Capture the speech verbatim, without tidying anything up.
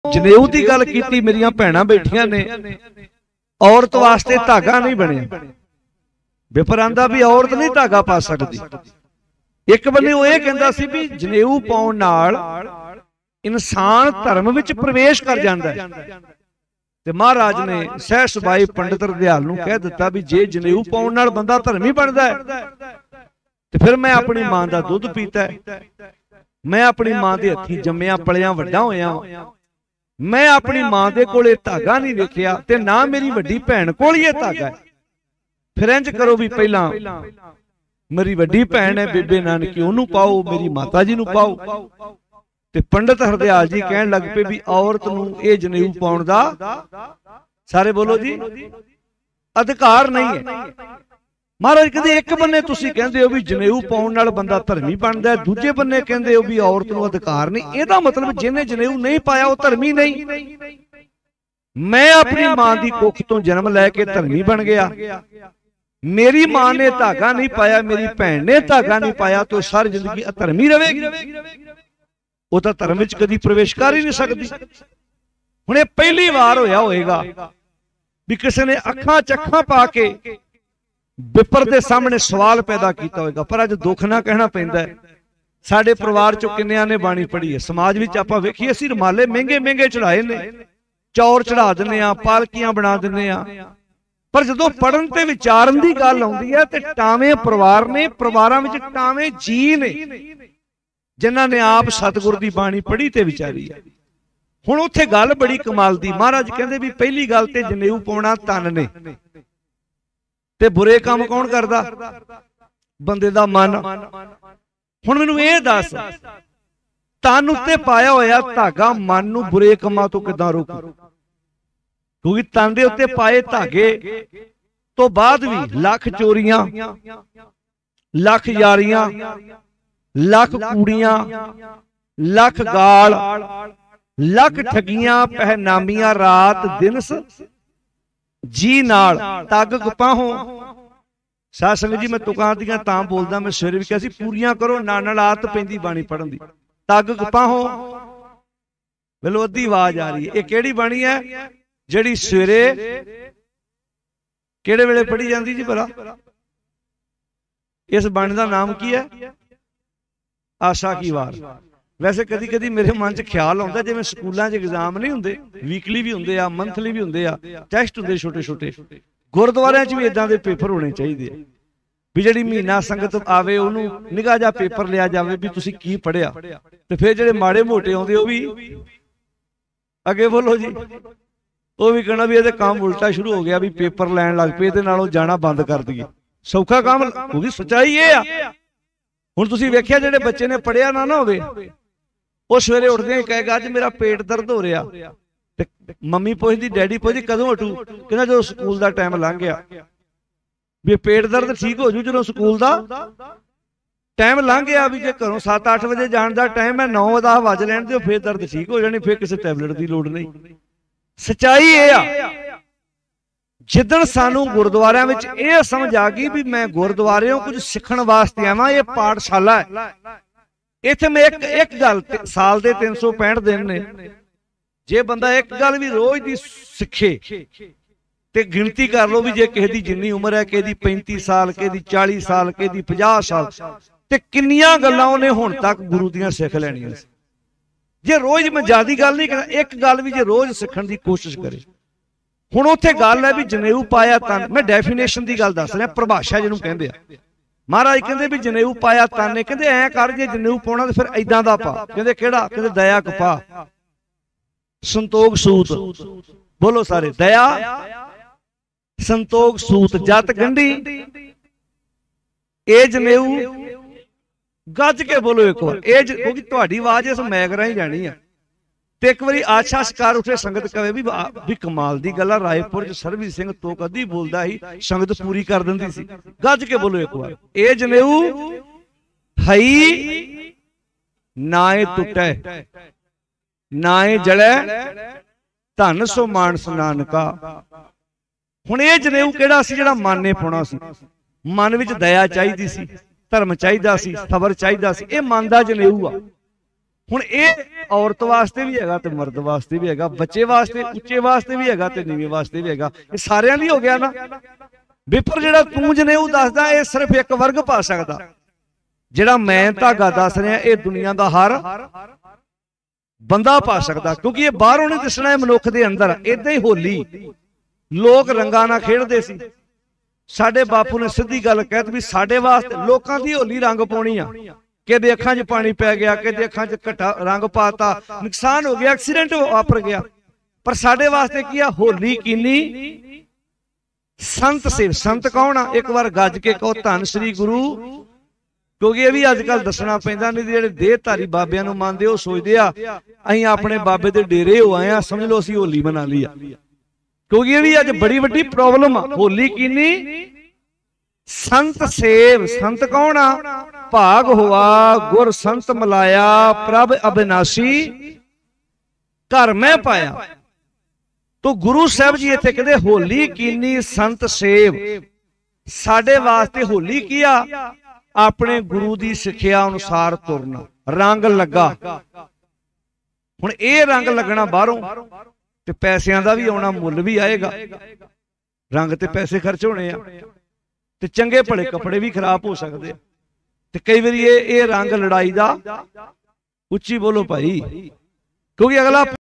जनेऊ की गल की, मेरिया भैणां बैठिया ने, औरत वास्ते धागा नहीं बनिया। विपर आंदा भी औरत नहीं धागा पा सकती। एक बन्ने वो कहंदा सी भी जनेऊ पाउण नाल इंसान धर्म विच प्रवेश कर जांदा है। ते महाराज ने सह सुबाई पंडित रदियाल नूं कह दिता भी जे जनेऊ पाउण नाल बंदा धर्मी बनदा है ते फिर मैं अपनी मां दा दुध पीता है, मैं अपनी मां दे हत्थीं जम्मिया पलिया वड्डा होया, मैं अपनी मां दे कोले धागा नहीं वेखिया ते ना मेरी वड्डी भैण कोल ही धागा है। फिर इंज करो भी पहला मेरी वड्डी भैण है बेबे नानकी ओनू पाओ, मेरी माता जी नू पाओ। ते पंडित हरदयाल जी कहन लग पे भी औरत नू ये जनेऊ पाउण दा, सारे बोलो जी, अधिकार नहीं है। महाराज कहते एक बन्ने तुसी कहंदे हो भी जनेऊ पाउण नाल बंदा धर्मी बनदा है, दूजे बन्ने कहंदे हो भी औरत नू अधिकार नहीं। इहदा मतलब जिन्हें जनेऊ नहीं पाया वो धर्मी नहीं। मैं अपनी मां दी कुख तो जन्म लैके धर्मी बन गया, मेरी मां ने धागा नहीं पाया, मेरी भैन ने धागा नहीं पाया, तो सारी जिंदगी अधर्मी रहेगी। वो तो धर्म विच कदी प्रवेश कर ही नहीं सकती। हुण ये पहली बार होया होएगा भी किसी ने अखां चखां पा के विपर दे सामने सवाल पैदा किया होगा। पर अज दुख ना कहना पैंदा है, साडे परिवार चों किन्नियां ने बाणी पढ़ी है। समाज विच आपां वेखीए असीं रमाले महंगे महंगे चढ़ाए ने, चौर चढ़ा दिंदे आ, पालकियां बना दिंदे आ, पर जदों पढ़न ते विचारन दी गल आउंदी है ते टावें परिवार ने, परिवारां विच टावें जी ने जिन्हां ने आप सतगुर दी बाणी पढ़ी ते विचारी है। हुण उत्थे गल बड़ी कमाल दी, महाराज कहंदे भी पहली गल ते जनेऊ पाउणा तन ने ते बुरे काम कौन करदा? बंदे दा मन। हुण मैनूं इह दस, तन उत्ते पाया होया धागा मन नूं बुरे कामां तों किदां रोकू? क्योंकि तन दे उत्ते पाए धागे तो बाद भी लख चोरियां, लख यारियां, लख कूड़ियां, लख गाल, लख ठगियां पहनामियां रात दिन जी नाल तग गपाहो। साध संगत जी मैं तुकां दियां तां बोलदा, मैं सवेरे भी कहा सी पूरियां करो, नाल नाल आदत पैंदी बाणी पढ़न दी। तग गपाहो, बोलो अद्धी आवाज आ रही है। ये किहड़ी बाणी है जिहड़ी सवेरे किहड़े वेले पढ़ी जांदी जी भला? इस बाणी दा नाम की है? आशा की वार। वैसे कदी कदी मेरे मन च ख्याल आता जिवें स्कूलों च एग्जाम नहीं होंदे, वीकली भी होंदे आ, मंथली भी होंदे आ, टैसट होंदे छोटे छोटे, गुरुद्वारियां च भी इदां दे पेपर होने चाहिए भी जिहड़ी महीना संगत आवे उहनूं निगाह जा पेपर लिया जावे भी तुसीं की पढ़िया, ते फिर जिहड़े माड़े मोटे आउंदे ओह भी अगे बोलो जी, ओह भी कहना भी इहदे काम उल्टा शुरू हो गया भी पेपर लैण लग पे, इहदे नालों जाना बंद कर दईए। सौखा काम, क्योंकि सच्चाई ये आ। हुण तुसीं वेखिया जिहड़े बच्चे ने पढ़िया ना ना होवे, वो सवेरे उठदे ही कहेगा अज मेरा पेट दर्द हो रहा, ते मम्मी पुछदी डैडी पुछदी कदों हटू? कहना जो स्कूल दा टाइम लंघ गया। भी पेट दर्द ठीक हो जू जो स्कूल दा टाइम लंघ गया, भी जे घरों सत्त अठ बजे जाण दा टाइम है, नौ दस वज लैण दिओ फिर दर्द ठीक हो जानी, फिर किसी टैबलेट की लोड़ नहीं। सच्चाई ये आ, जिदण सानू गुरुद्वारियां विच इह समझ आ गई भी मैं गुरुद्वारियों कुछ सीखण वास्ते आवां, ये पाठशाला है। इत्थे मैं एक एक गल साल दे तीन सौ पैंठ दिन ने, जे बंदा एक गल भी रोज दी सिखे ते गिनती कर लो भी जे किसी दी जिन्नी उम्र है, किसी दी पैंती साल, किसी दी चाली साल, किसी दी पचास साल, ते किन्नियां गल्लां उहने हुण तक गुरु दियां सिख लैणियां। जे रोज मैं ज्यादा गल नहीं करदा, एक गल भी जे रोज सीखण दी कोशिश करे। हुण उत्थे गल है भी जनेऊ पाया तन, मैं डेफिनेशन दी गल दस रहा, परिभाषा जिहनूं कहंदे आ। महाराज कहंदे भी जनेऊ पाया तन ने, कहंदे ऐ कर जे जनेऊ पाउणा ते फिर ऐदां दा पा। कहंदे किहड़ा? कहंदे दया कपा, संतोख सूत। बोलो सारे, दया संतोख सूत, जत गंढी ए जनेऊ। गज के बोलो एक बार, ए क्योंकि तुहाडी आवाज इस मैक राहीं जानी है। ते एक बारी आशा शिकार उठे संगत कहे भी भी कमाल दी गल, रायपुर च सरबी सिंह तो कदी बोलदा ही संगत पूरी कर दिंदी सी। गज के बोलो एक बार, ए जनेऊ हई नाए टुटै नाए जड़ै, धन सो मानस नानका। हुण ये जनेऊ किहड़ा सी जिहड़ा मन ने पाउणा सी? मन विच दया चाहीदी सी, धर्म चाहिदा सी, सबर चाहिदा सी, ये मन दा जनेऊ आ। हुण ये औरत वास्ते भी हैगा ते मर्द वास्ते भी हैगा, बच्चे वास्ते उच्चे वास्ते भी हैगा ते नीवें वास्ते भी हैगा। ये सारिਆਂ ਲਈ हो गया ना। विपर जिहड़ा तूंज ने वो दसदा ये सिर्फ एक वर्ग पा सकदा, जिहड़ा मैं धागा दस रहा ये दुनिया का हर बंदा पा सकदा, क्योंकि ये बाहरों नहीं दिसना है मनुख दे अंदर। इदां ही होली लोग रंगां नाल खेडदे सी, साडे बापू ने सीधी गल कहती भी साडे वास्ते लोकां दी होली रंग पाउणी आ, किहदे अखां च पानी पै गया, किहदे अखां च घटा रंग पाता, नुकसान हो गया, एक्सीडेंट वापर गया। पर साडे वास्ते की आ होली कीनी संत सेव। संत कौन आ? एक बार गज के कहो धन श्री गुरु, क्योंकि ये भी अजकल दसना पैंदा, नहीं जिहड़े देहधारी बाबियां नूं मनदे ओ सोचदे आ असीं अपने बाबे दे डेरे हो आए आ, समझ लो असीं होली मना ली आ। क्योंकि ये भी अज बड़ी वड्डी प्रॉब्लम आ। होली कीनी संत सेव। संत कौन आ? भाग हुआ गुर संत मिलाया, प्रभ अविनाशी घर में पाया। तो गुरु साहब जी इत्थे कहते होली कीनी संत सेव। साडे वास्ते होली की आ? अपने गुरु की सिक्ख्या अनुसार तुरना। रंग लगा, हुण ये रंग लगना बाहरों ते पैसिਆਂ ਦਾ भी आना, मुल भी आएगा। रंग ते पैसे खर्च होने आ ते चंगे भले कपड़े भी खराब हो सकते हैं। ते कई बार ये ये रंग लड़ाई दा उच्ची बोलो भाई, क्योंकि अगला